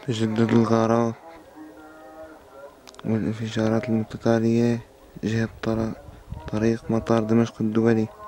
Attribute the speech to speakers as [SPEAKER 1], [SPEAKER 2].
[SPEAKER 1] تجدد الغارات والانفجارات المتتالية جهة طريق مطار دمشق الدولي.